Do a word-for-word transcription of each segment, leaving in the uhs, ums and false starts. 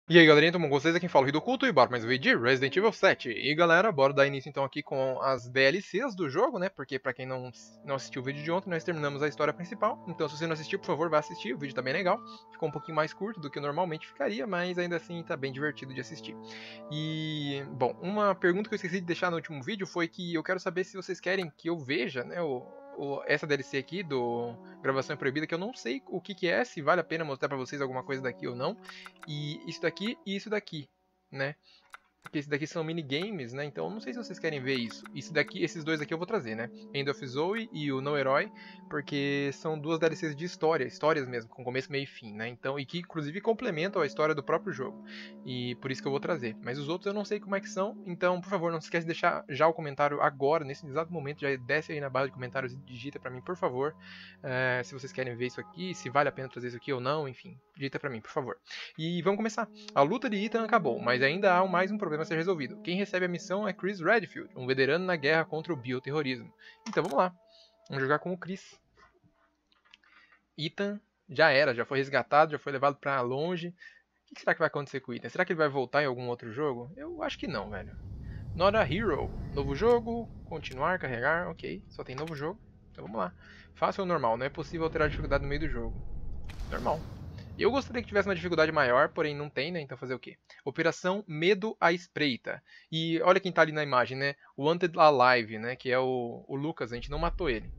E aí galerinha, então com vocês aqui quem fala é o Ridoculto e bora mais um vídeo de Resident Evil sete. E galera, bora dar início então aqui com as D L Cs do jogo, né? Porque pra quem não, não assistiu o vídeo de ontem, nós terminamos a história principal. Então se você não assistiu, por favor, vá assistir, o vídeo tá bem legal. Ficou um pouquinho mais curto do que normalmente ficaria, mas ainda assim tá bem divertido de assistir. E, bom, uma pergunta que eu esqueci de deixar no último vídeo foi que eu quero saber se vocês querem que eu veja, né, o... O, essa D L C aqui do Gravação é Proibida, que eu não sei o que, que é, se vale a pena mostrar pra vocês alguma coisa daqui ou não. E isso daqui e isso daqui, né? Porque esses daqui são minigames, né? Então não sei se vocês querem ver isso. Isso daqui, esses dois aqui eu vou trazer, né? End of Zoe e o No Herói, porque são duas D L Cs de história, histórias mesmo, com começo, meio e fim, né? Então, e que inclusive complementam a história do próprio jogo. E por isso que eu vou trazer. Mas os outros eu não sei como é que são, então, por favor, não se esquece de deixar já o comentário agora, nesse exato momento, já desce aí na barra de comentários e digita pra mim, por favor, uh, se vocês querem ver isso aqui, se vale a pena trazer isso aqui ou não, enfim, digita pra mim, por favor. E vamos começar. A luta de Ethan acabou, mas ainda há mais um problema a ser resolvido. Quem recebe a missão é Chris Redfield, um veterano na guerra contra o bioterrorismo. Então vamos lá. Vamos jogar com o Chris. Ethan já era, já foi resgatado, já foi levado pra longe. O que será que vai acontecer com o Ethan? Será que ele vai voltar em algum outro jogo? Eu acho que não, velho. Not a Hero. Novo jogo, continuar, carregar, ok. Só tem novo jogo. Então vamos lá. Fácil ou normal? Não é possível alterar a dificuldade no meio do jogo. Normal. Eu gostaria que tivesse uma dificuldade maior, porém não tem, né? Então fazer o quê? Operação Medo à Espreita. E olha quem tá ali na imagem, né? Wanted Alive, né? Que é o, o Lucas, a gente não matou ele.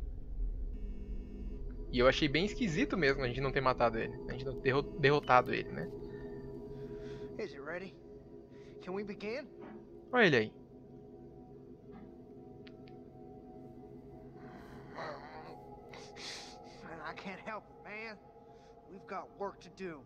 E eu achei bem esquisito mesmo a gente não ter matado ele. A gente não ter derrotado ele, né? Is it ready? Can we begin? Olha ele aí. I can't help it, man. We've got work to do.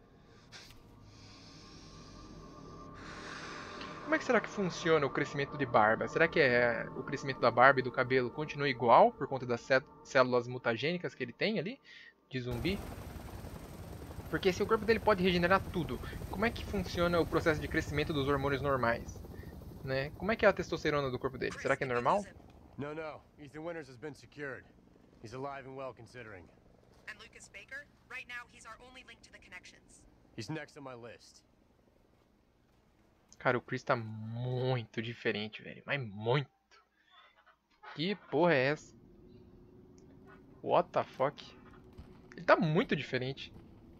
Como é que será que funciona o crescimento de barba? Será que é o crescimento da barba e do cabelo continua igual por conta das células mutagênicas que ele tem ali de zumbi? Porque se o corpo dele pode regenerar tudo, como é que funciona o processo de crescimento dos hormônios normais? Né? Como é que é a testosterona do corpo dele? Será que é normal? No, no. Ethan Winters has been secured. He's alive and well considering. And Lucas Baker? Right now, he's our only link to the connections. He's next on my list. Cara, o Chris tá muito diferente, velho. Mas muito. Que porra é essa? What the fuck? Ele tá muito diferente.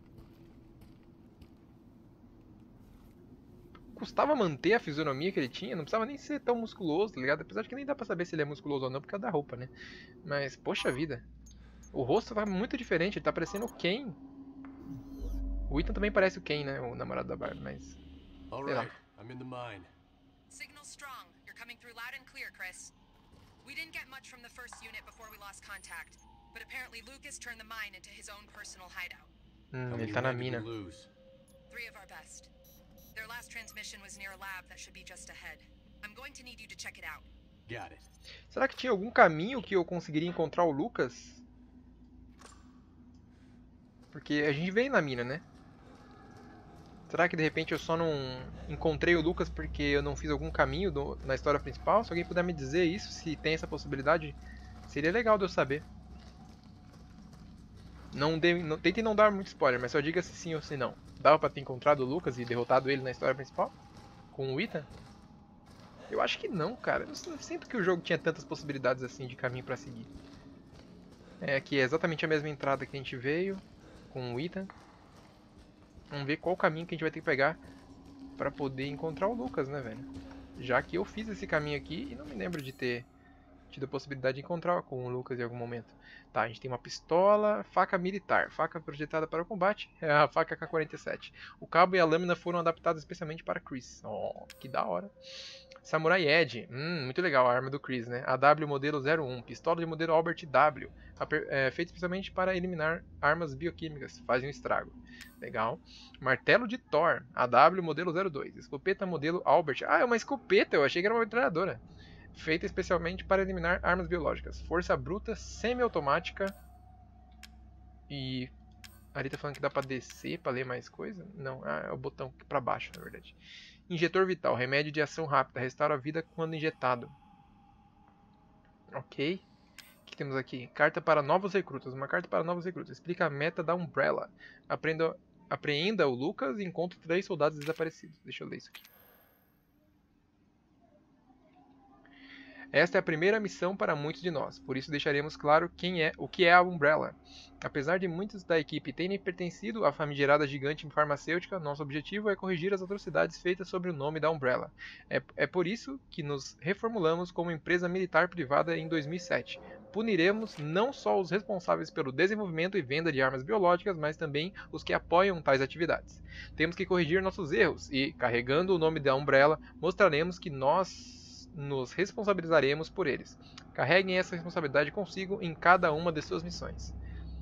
Custava manter a fisionomia que ele tinha, não precisava nem ser tão musculoso, tá ligado? Apesar de que nem dá pra saber se ele é musculoso ou não por causa da roupa, né? Mas, poxa vida. O rosto tá muito diferente, ele tá parecendo o Ken. O Ethan também parece o Ken, né? O namorado da Barbie, mas... All sei lá. right, I'm in the mine. Signal strong. You're coming through loud and clear, Chris. We didn't get much from the first unit before we lost contact, but apparently Lucas turned the mine into his own personal hideout. Hum, ele tá na mina. Three of our best. Their last transmission was near a lab that should be just ahead. I'm going to need you to check it out. Got it. Será que tinha algum caminho que eu conseguiria encontrar o Lucas? Porque a gente veio na mina, né? Será que de repente eu só não encontrei o Lucas porque eu não fiz algum caminho do, na história principal? Se alguém puder me dizer isso, se tem essa possibilidade, seria legal de eu saber. Não, de, não tentem não dar muito spoiler, mas só diga se sim ou se não. Dava pra ter encontrado o Lucas e derrotado ele na história principal? Com o Ethan? Eu acho que não, cara. Eu sinto que o jogo tinha tantas possibilidades assim de caminho pra seguir. É, aqui é exatamente a mesma entrada que a gente veio com o Ethan. Vamos ver qual caminho que a gente vai ter que pegar pra poder encontrar o Lucas, né, velho? Já que eu fiz esse caminho aqui e não me lembro de ter tido a possibilidade de encontrar com o Lucas em algum momento. Tá, a gente tem uma pistola, faca militar, faca projetada para o combate, é a faca K quarenta e sete. O cabo e a lâmina foram adaptados especialmente para Chris. Oh, que da hora. Samurai Edge, hum, muito legal a arma do Chris, né? A W modelo zero um, pistola de modelo Albert W, é, feita especialmente para eliminar armas bioquímicas, fazem um estrago. Legal. Martelo de Thor, A W modelo zero dois, escopeta modelo Albert. Ah, é uma escopeta, eu achei que era uma metralhadora. Feita especialmente para eliminar armas biológicas. Força bruta, semi-automática. E... ali tá falando que dá pra descer pra ler mais coisa? Não, ah, é o botão pra baixo, na verdade. Injetor vital, remédio de ação rápida, restaura a vida quando injetado. Ok. O que temos aqui? Carta para novos recrutas. Uma carta para novos recrutas. Explica a meta da Umbrella. Aprenda apreenda o Lucas e encontre três soldados desaparecidos. Deixa eu ler isso aqui. Esta é a primeira missão para muitos de nós, por isso deixaremos claro quem é, o que é a Umbrella. Apesar de muitos da equipe terem pertencido à famigerada gigante farmacêutica, nosso objetivo é corrigir as atrocidades feitas sob o nome da Umbrella. É, é por isso que nos reformulamos como empresa militar privada em dois mil e sete. Puniremos não só os responsáveis pelo desenvolvimento e venda de armas biológicas, mas também os que apoiam tais atividades. Temos que corrigir nossos erros e, carregando o nome da Umbrella, mostraremos que nós nos responsabilizaremos por eles. Carreguem essa responsabilidade consigo em cada uma de suas missões.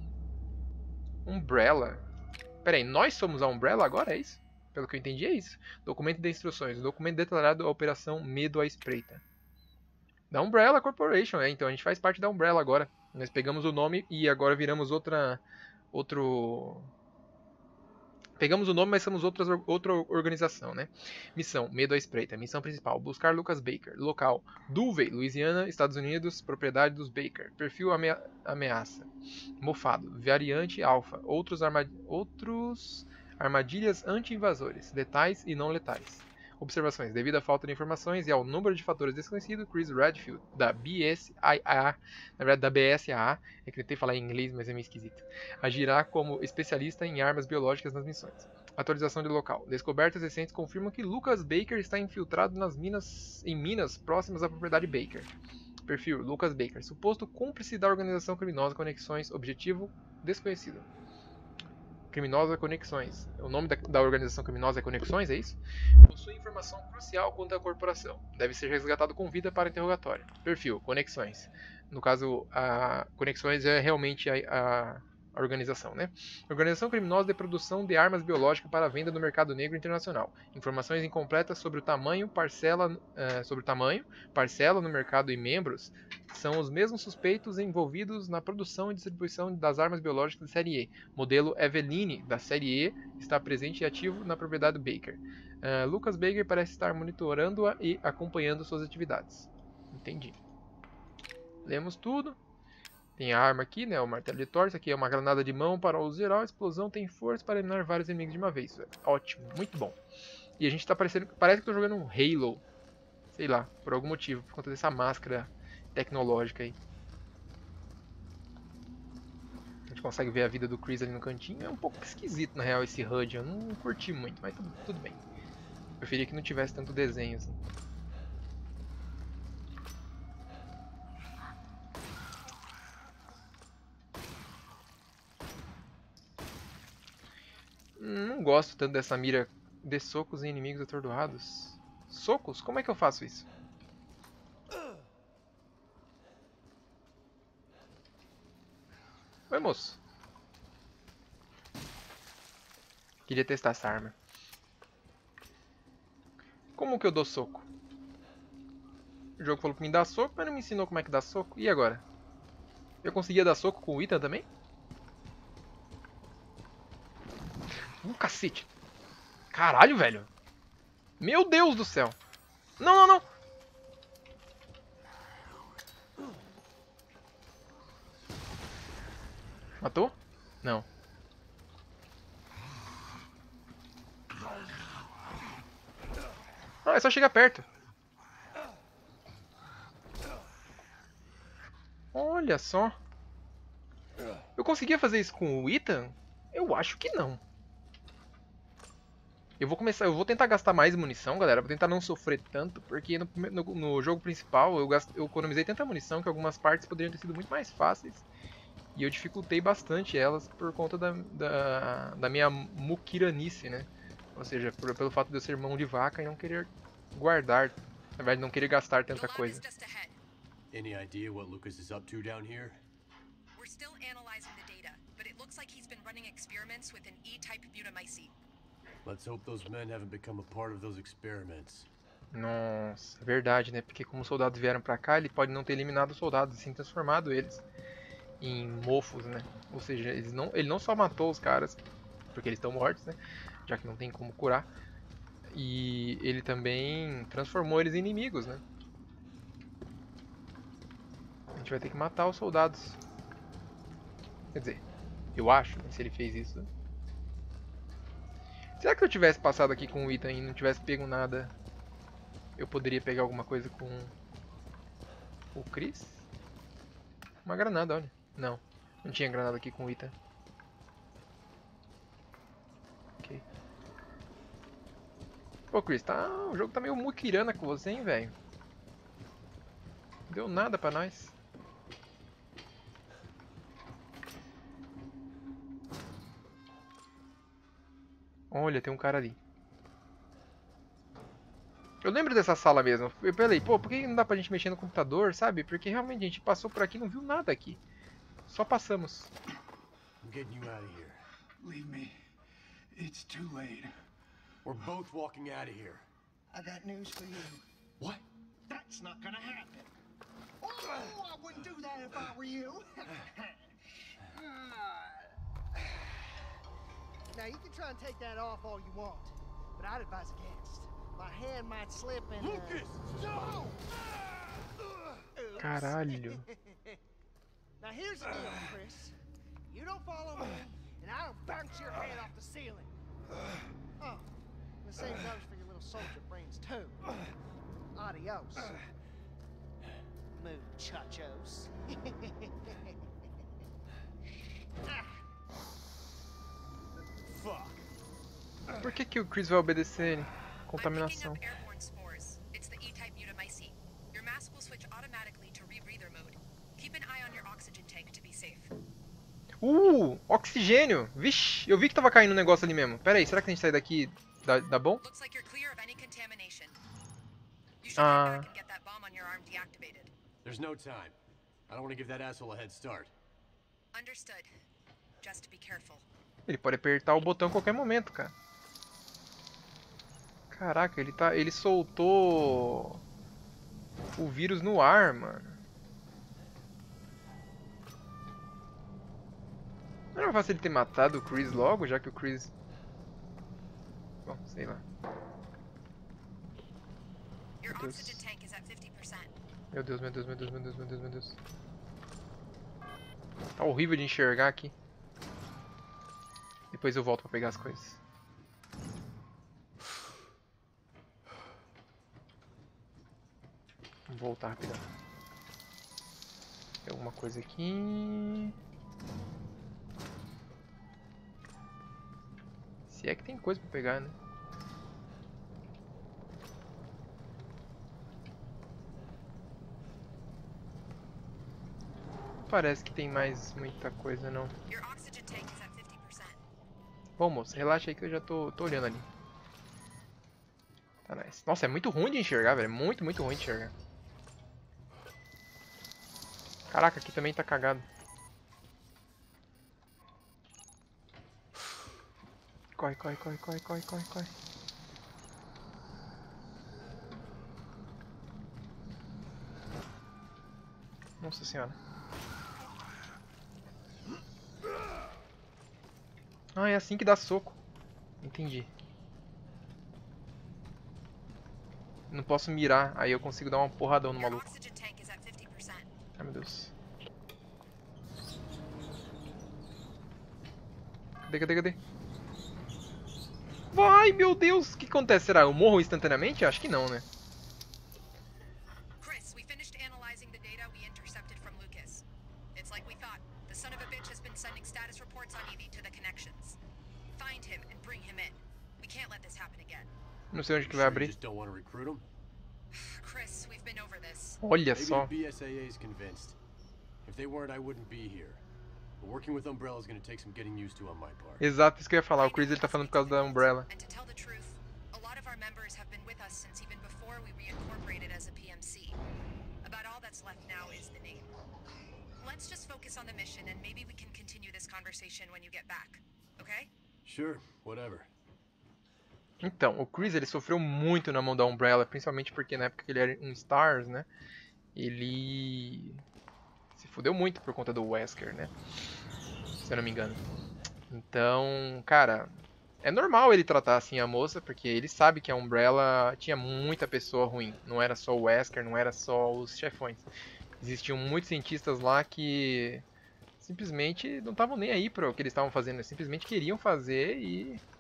Umbrella? Peraí, nós somos a Umbrella agora, é isso? Pelo que eu entendi é isso. Documento de instruções. Documento detalhado da Operação Medo à Espreita. Da Umbrella Corporation, é, então a gente faz parte da Umbrella agora. Nós pegamos o nome e agora viramos outra... Outro... Pegamos o nome, mas somos outras, outra organização, né? Missão, Medo à Espreita. Missão principal, buscar Lucas Baker. Local, Dulvey, Louisiana, Estados Unidos. Propriedade dos Baker. Perfil amea ameaça. Mofado, variante alfa. Outros, armad outros armadilhas anti-invasores. Letais e não letais. Observações. Devido à falta de informações e ao número de fatores desconhecidos, Chris Redfield, da B S A A, na verdade da B S A A, é que tentei falar em inglês, mas é meio esquisito, agirá como especialista em armas biológicas nas missões. Atualização de local. Descobertas recentes confirmam que Lucas Baker está infiltrado nas minas, em minas próximas à propriedade Baker. Perfil, Lucas Baker, suposto cúmplice da organização criminosa Conexões, objetivo desconhecido. Criminosa Conexões. O nome da, da organização criminosa é Conexões, é isso? Possui informação crucial quanto à corporação. Deve ser resgatado com vida para interrogatório. Perfil, Conexões. No caso, a Conexões é realmente a, a, a organização, né? Organização criminosa de produção de armas biológicas para venda no mercado negro internacional. Informações incompletas sobre o tamanho, parcela, uh, sobre o tamanho, parcela no mercado e membros são os mesmos suspeitos envolvidos na produção e distribuição das armas biológicas da série E. Modelo Eveline, da série E, está presente e ativo na propriedade do Baker. Uh, Lucas Baker parece estar monitorando-a e acompanhando suas atividades. Entendi. Lemos tudo. Tem a arma aqui, né? O martelo de Thor. Isso aqui é uma granada de mão para uso geral. A explosão tem força para eliminar vários inimigos de uma vez. Ótimo, muito bom. E a gente tá parecendo... Parece que eu tô jogando um Halo. Sei lá, por algum motivo. Por conta dessa máscara tecnológica aí. A gente consegue ver a vida do Chris ali no cantinho. É um pouco esquisito, na real, esse H U D. Eu não curti muito, mas tudo, tudo bem. Eu preferia que não tivesse tanto desenho assim. Não gosto tanto dessa mira de socos em inimigos atordoados. Socos? Como é que eu faço isso? Oi, moço. Queria testar essa arma. Como que eu dou soco? O jogo falou pra mim dar soco, mas não me ensinou como é que dá soco. E agora? Eu conseguia dar soco com o Ethan também? Um cacete. Caralho, velho. Meu Deus do céu. Não, não, não. Matou? Não. Ah, é só chegar perto. Olha só. Eu conseguia fazer isso com o Ethan? Eu acho que não. Eu vou começar, eu vou tentar gastar mais munição, galera, vou tentar não sofrer tanto, porque no, no, no jogo principal eu, gasto, eu economizei tanta munição que algumas partes poderiam ter sido muito mais fáceis. E eu dificultei bastante elas por conta da, da, da minha muquiranice, né? Ou seja, por, pelo fato de eu ser mão de vaca e não querer guardar, na verdade não querer gastar tanta coisa. Any idea what Lucas is up to down here? We're still analyzing the data, but it looks like he's been running experiments with an E-type mutamycete. Let's hope those men haven't become a part of those experiments. Nossa, é verdade, né? Porque como os soldados vieram pra cá, ele pode não ter eliminado os soldados, e sim transformado eles em mofos, né? Ou seja, eles não, ele não só matou os caras, porque eles estão mortos, né? Já que não tem como curar. E ele também transformou eles em inimigos, né? A gente vai ter que matar os soldados. Quer dizer, eu acho, né, se ele fez isso. Será que se eu tivesse passado aqui com o Ethan e não tivesse pego nada, eu poderia pegar alguma coisa com o Chris? Uma granada, olha. Não, não tinha granada aqui com o Ethan. Ok. Pô, Chris, tá... o jogo tá meio muquirana com você, hein, velho? Não deu nada pra nós. Olha, tem um cara ali. Eu lembro dessa sala mesmo. Eu falei, pô, por que não dá pra gente mexer no computador, sabe? Porque realmente a gente passou por aqui e não viu nada aqui. Só passamos. I'm getting you out of here. Leave me. It's too late. We're both walking out of here. I got news for you. What? That's not gonna happen. Oh, I wouldn't do that if I were you. Now, you can try and take that off all you want, but I'd advise against. My hand might slip and... Uh... Lucas! No! Caralho. Now, here's the deal, Chris. You don't follow me, and I don't bounce your head off the ceiling. Oh, the same goes for your little soldier brains, too. Adios. Muchachos. Fuck. Por que que o Chris vai obedecer ele? I'm picking Contaminação. up airborne spores. It's the E-type mutamycete. Your mask will switch automatically to rebreather mode. Keep an eye on your oxygen tank to be safe. Uh, oxigênio. Vixe, eu vi que tava caindo um negócio ali mesmo. Pera aí, será que a gente sair daqui dá, dá bom? Looks like you're clear of any contamination. You should Ah. head back and get that bomb on your arm deactivated. There's no time. I don't want to give that asshole a head start. Understood. Just be careful. Ele pode apertar o botão a qualquer momento, cara. Caraca, ele tá, ele soltou o vírus no ar, mano. Não era fácil ele ter matado o Chris logo, já que o Chris... Bom, sei lá. Your Meu Deus. oxygen tank is at fifty percent. Meu Deus, meu Deus, meu Deus, meu Deus, meu Deus, meu Deus. Tá horrível de enxergar aqui. Depois eu volto pra pegar as coisas. Vamos voltar rapidão. Tem alguma coisa aqui. Se é que tem coisa pra pegar, né? Parece que tem mais muita coisa, não. Your oxygen tank is at fifty percent. Bom, moço, relaxa aí que eu já tô, tô olhando ali. Tá nice. Nossa, é muito ruim de enxergar, velho. É muito, muito ruim de enxergar. Caraca, aqui também tá cagado. Corre, corre, corre, corre, corre, corre, corre. Nossa senhora. Ah, é assim que dá soco. Entendi. Não posso mirar, aí eu consigo dar uma porradão no Your maluco. oxygen tank is at fifty percent. Ai, meu Deus. Cadê, cadê, cadê? Vai, meu Deus! O que acontece? Será? Eu morro instantaneamente? Acho que não, né? Chris, we finished analyzing the data we intercepted from Lucas. It's like we thought. The son of a bitch has been sending status reports on Evie to the connections. Find him and bring him in. We can't let this happen again. Não sei onde You que vai sure you abrir. just don't want to recruit him? Chris, we've been over this. Olha Maybe só. the B S A A is convinced. If they weren't, I wouldn't be here. But working with Umbrella is going to take some getting used to on my part. Exato, isso que eu ia falar. O I know Chris ele tá this falando por makes causa da sense, Umbrella. And to tell the truth, a lot of our members have been with us since even before we reincorporated as a P M C. About all that's left now is the name. Let's just focus on the mission and maybe we can continue this conversation when you get back. Okay? Sure, whatever. Então, o Chris ele sofreu muito na mão da Umbrella, principalmente porque na época que ele era um Stars, né? Ele se fudeu muito por conta do Wesker, né? Se eu não me engano. Então, cara, é normal ele tratar assim a moça, porque ele sabe que a Umbrella tinha muita pessoa ruim. Não era só o Wesker, não era só os chefões. Existiam muitos cientistas lá que simplesmente não estavam nem aí para o que eles estavam fazendo, eles simplesmente queriam fazer e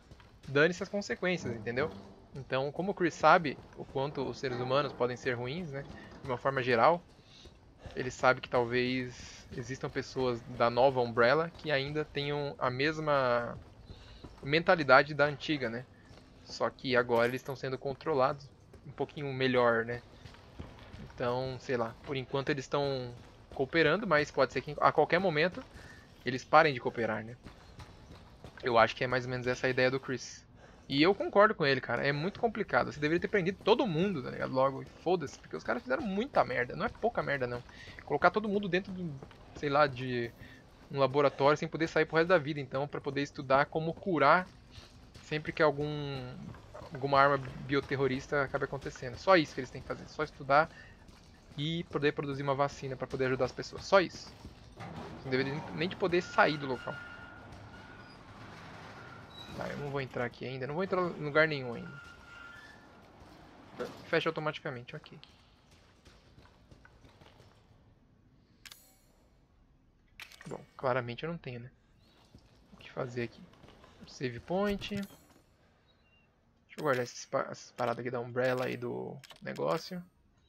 dane-se as consequências, entendeu? Então, como o Chris sabe o quanto os seres humanos podem ser ruins, né, de uma forma geral, ele sabe que talvez existam pessoas da nova Umbrella que ainda tenham a mesma mentalidade da antiga, né? Só que agora eles estão sendo controlados um pouquinho melhor, né? Então, sei lá, por enquanto eles estão cooperando, mas pode ser que a qualquer momento eles parem de cooperar, né? Eu acho que é mais ou menos essa a ideia do Chris. E eu concordo com ele, cara. É muito complicado. Você deveria ter prendido todo mundo, tá ligado? Logo. E foda-se. Porque os caras fizeram muita merda. Não é pouca merda, não. Colocar todo mundo dentro do, sei lá, de um laboratório sem poder sair pro resto da vida. Então, pra poder estudar como curar sempre que algum alguma arma bioterrorista acabe acontecendo. Só isso que eles têm que fazer. Só estudar e poder produzir uma vacina pra poder ajudar as pessoas. Só isso. Você não deveria nem de poder sair do local. Tá, eu não vou entrar aqui ainda. Não vou entrar em lugar nenhum ainda. Fecha automaticamente, ok. Bom, claramente eu não tenho, né? O que fazer aqui? Save point. Deixa eu guardar essas, essas paradas aqui da Umbrella e do negócio.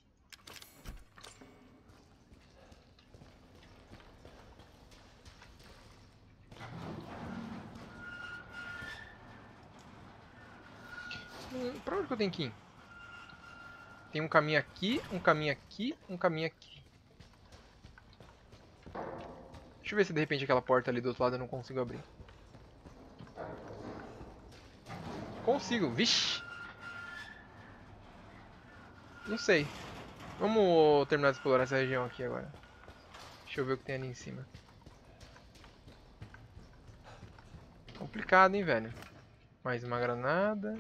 Hum, pra onde que eu tenho que ir? Tem um caminho aqui, um caminho aqui, um caminho aqui. Deixa eu ver se de repente aquela porta ali do outro lado eu não consigo abrir. Consigo, vixe! Não sei. Vamos terminar de explorar essa região aqui agora. Deixa eu ver o que tem ali em cima. Complicado, hein, velho. Mais uma granada.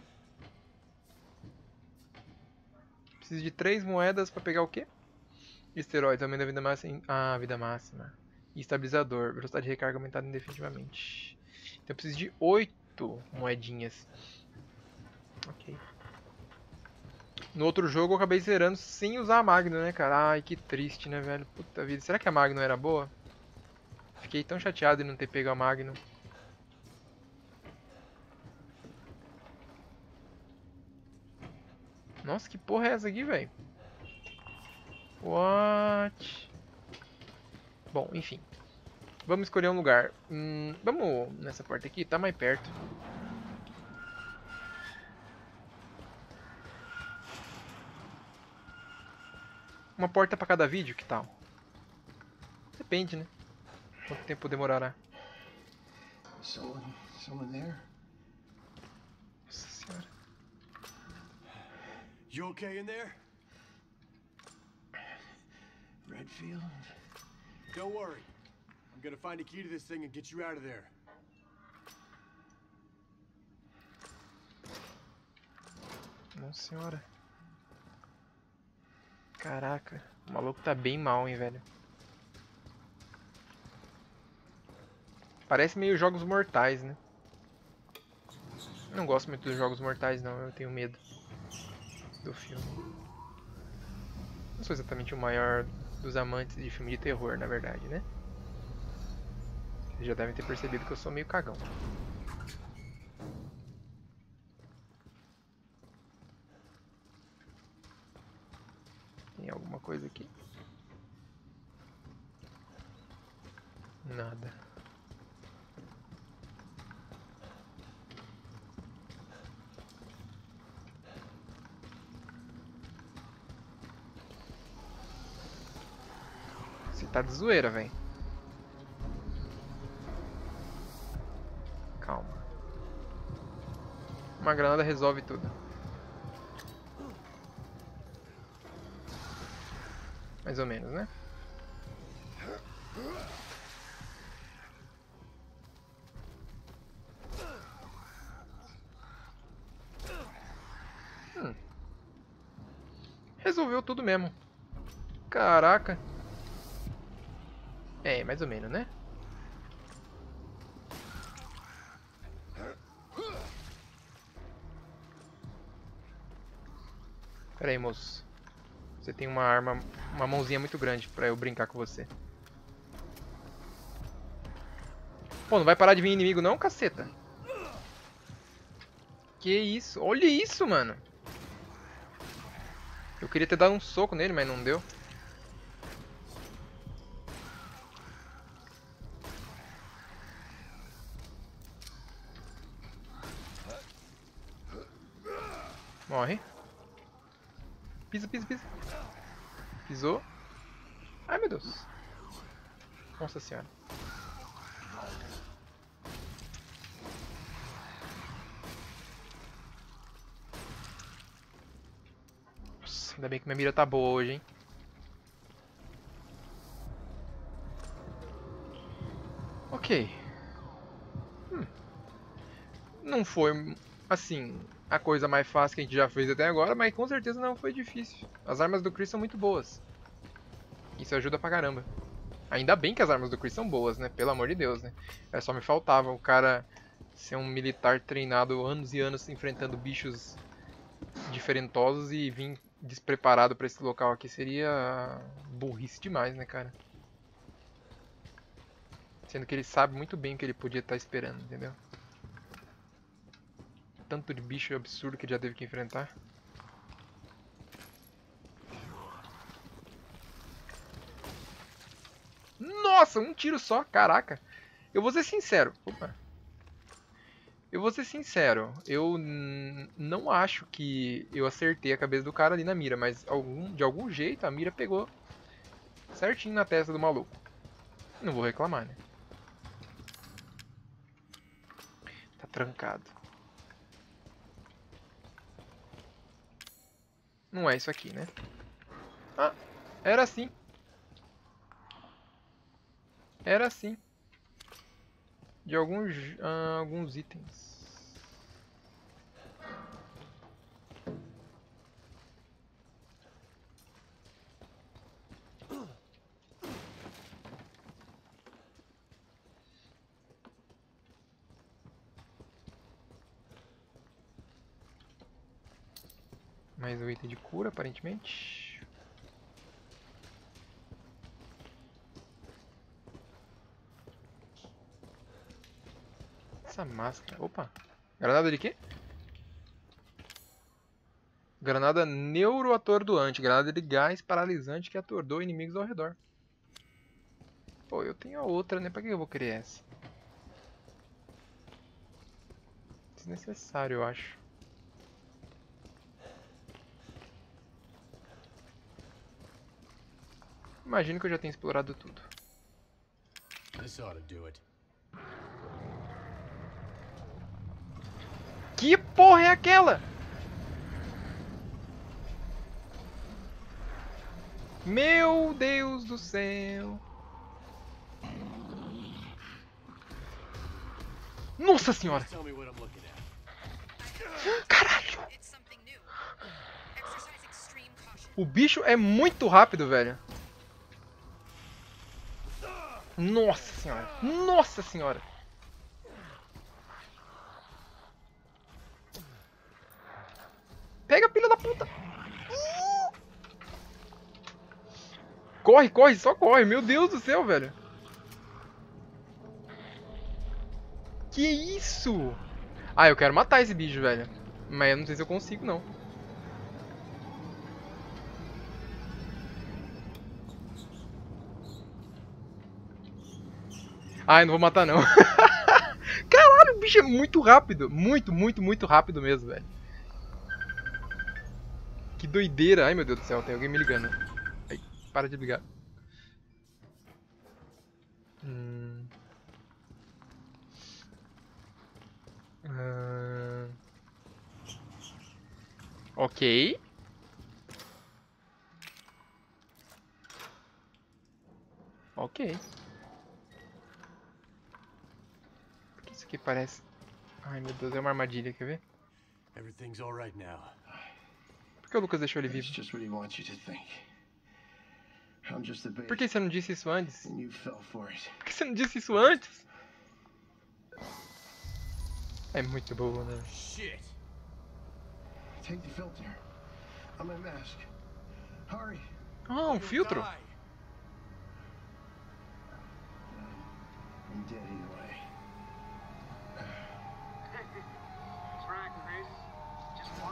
Preciso de três moedas pra pegar o quê? Esteroides, aumento da vida máxima. Ah, vida máxima. E estabilizador. Velocidade de recarga aumentada indefinitivamente. Então eu preciso de oito moedinhas. Ok. No outro jogo eu acabei zerando sem usar a Magno, né, cara? Ai, que triste, né, velho? Puta vida. Será que a Magno era boa? Fiquei tão chateado em não ter pego a Magno. Nossa, que porra é essa aqui, velho? What? Bom, enfim. Vamos escolher um lugar. Hum, vamos nessa porta aqui, tá mais perto. Uma porta pra cada vídeo, que tal? Depende, né? Quanto tempo demorará? Someone, someone there? Nossa senhora. You okay in there? Redfield? Don't worry. I'm gonna find a key to this thing and get you out of there. Nossa senhora. Caraca, o maluco tá bem mal, hein, velho. Parece meio Jogos Mortais, né? Não gosto muito dos Jogos Mortais, não. Eu tenho medo do filme. Não sou exatamente o maior dos amantes de filme de terror, na verdade, né? Vocês já devem ter percebido que eu sou meio cagão. Tem alguma coisa aqui? Nada. Você tá de zoeira, velho. Calma. Uma granada resolve tudo. Mais ou menos, né? Hum. Resolveu tudo mesmo. Caraca. É, mais ou menos, né? Pera aí, moço. Você tem uma arma, uma mãozinha muito grande pra eu brincar com você. Pô, não vai parar de vir inimigo não, caceta? Que isso? Olha isso, mano. Eu queria ter dado um soco nele, mas não deu. Morre. Pisa, pisa, pisa. Pisou. Ai, meu Deus. Nossa senhora. Nossa, ainda bem que minha mira tá boa hoje, hein. Ok. Hum. Não foi, assim, a coisa mais fácil que a gente já fez até agora, mas com certeza não foi difícil. As armas do Chris são muito boas. Isso ajuda pra caramba. Ainda bem que as armas do Chris são boas, né? Pelo amor de Deus, né? É, só me faltava o cara ser um militar treinado anos e anos enfrentando bichos diferentosos e vir despreparado pra esse local aqui. Seria burrice demais, né, cara? Sendo que ele sabe muito bem o que ele podia estar esperando, entendeu? Tanto de bicho absurdo que ele já teve que enfrentar. Nossa, um tiro só, caraca. Eu vou ser sincero. Opa. Eu vou ser sincero. Eu não acho que eu acertei a cabeça do cara ali na mira, mas algum, de algum jeito a mira pegou certinho na testa do maluco. Não vou reclamar, né? Tá trancado. Não é isso aqui, né? Ah, era assim. Era assim. De alguns, ah, alguns itens. Mais um item de cura, aparentemente. Essa máscara. Opa! Granada de quê? Granada neuroatordoante. Granada de gás paralisante que atordou inimigos ao redor. Pô, eu tenho a outra, né? Pra que eu vou querer essa? Desnecessário, eu acho. Imagino que eu já tenha explorado tudo. This ought to do it. Que porra é aquela? Meu Deus do céu. Nossa senhora. Tell me what I'm looking at. Caralho. It's something new. Exercise extreme caution. O bicho é muito rápido, velho. Nossa senhora. Nossa senhora. Pega a pilha da puta. Corre, corre, só corre. Meu Deus do céu, velho. Que isso? Ah, eu quero matar esse bicho, velho. Mas eu não sei se eu consigo, não. Ah, eu não vou matar, não. Caralho, o bicho é muito rápido. Muito, muito, muito rápido mesmo, velho. Que doideira. Ai, meu Deus do céu, tem alguém me ligando. Ai, para de ligar. Hum... Ah... Ok. Ok. Por que isso aqui parece... Ai, meu Deus, é uma armadilha, quer ver? Everything's all right now. Por que o Lucas deixou ele It's vivo? just what he wants you to think. I'm just the bait, Por que você não disse isso antes? and you fell for it. Por que você não disse isso antes? É muito boa, né? Shit! Take the filter. I'm my mask. Hurry. Ah, um You'll filtro? die. I'm dead either way. That's right, Chris.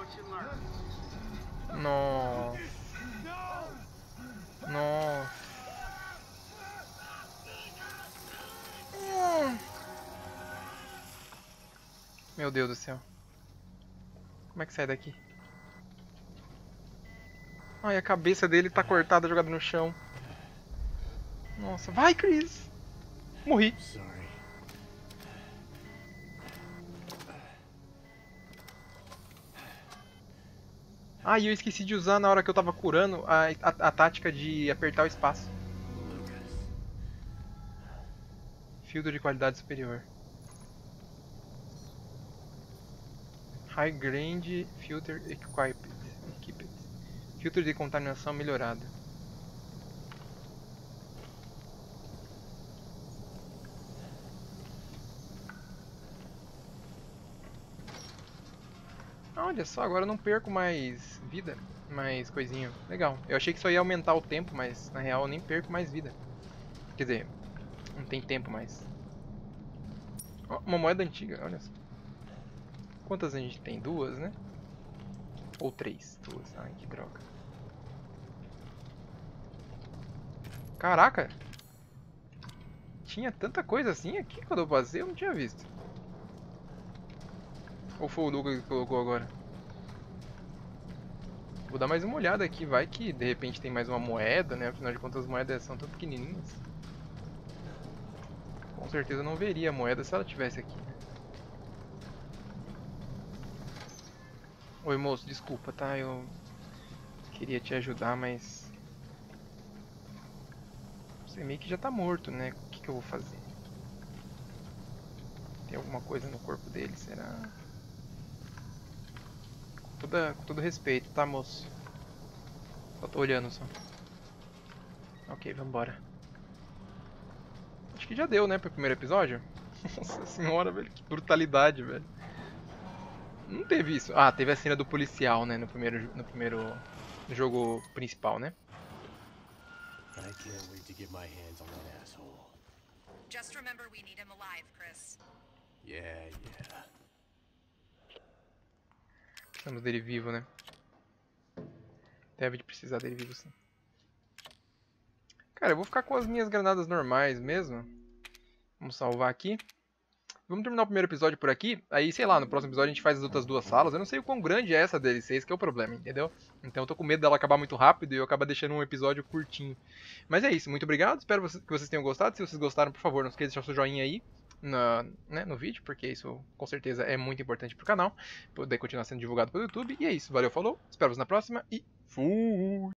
Nossa. Nossa. Hum. Meu Deus do céu. Como é que sai daqui? Ai, a cabeça dele tá cortada, jogada no chão. Nossa, vai, Chris! Morri. Sorry. Ah, e eu esqueci de usar na hora que eu tava curando a, a, a tática de apertar o espaço. Lucas. Filtro de qualidade superior. High Grade Filter Equipped. Equipped. Filtro de contaminação melhorado. Olha só, agora eu não perco mais vida, mais coisinha. Legal. Eu achei que só ia aumentar o tempo, mas na real eu nem perco mais vida. Quer dizer, não tem tempo mais. Ó, uma moeda antiga, olha só. Quantas a gente tem? Duas, né? Ou três? Duas. Ai, que droga. Caraca! Tinha tanta coisa assim aqui quando eu passei, eu não tinha visto. Ou foi o Lucas que colocou agora? Vou dar mais uma olhada aqui, vai que de repente tem mais uma moeda, né? Afinal de contas as moedas são tão pequenininhas. Com certeza eu não veria a moeda se ela tivesse aqui. Oi moço, desculpa, tá? Eu queria te ajudar, mas... Você meio que já tá morto, né? O que, que eu vou fazer? Tem alguma coisa no corpo dele, será? Com, toda, com todo respeito, tá moço? Só tô olhando só. Ok, vambora. Acho que já deu, né, pro primeiro episódio? Nossa senhora, velho, que brutalidade, velho. Não teve isso. Ah, teve a cena do policial, né, no primeiro, no primeiro jogo principal, né? I can't wait to get my hands on that asshole. Just remember we need him alive, Chris. Yeah, yeah. Precisamos dele vivo, né? Deve precisar dele vivo, sim. Cara, eu vou ficar com as minhas granadas normais mesmo. Vamos salvar aqui. Vamos terminar o primeiro episódio por aqui. Aí, sei lá, no próximo episódio a gente faz as outras duas salas. Eu não sei o quão grande é essa D L C, esse que é o problema, entendeu? Então eu tô com medo dela acabar muito rápido e eu acabar deixando um episódio curtinho. Mas é isso, muito obrigado. Espero que vocês tenham gostado. Se vocês gostaram, por favor, não esqueça de deixar o seu joinha aí na, né, no vídeo, porque isso com certeza é muito importante pro canal. Poder continuar sendo divulgado pelo YouTube. E é isso, valeu, falou. Espero vocês na próxima e fui!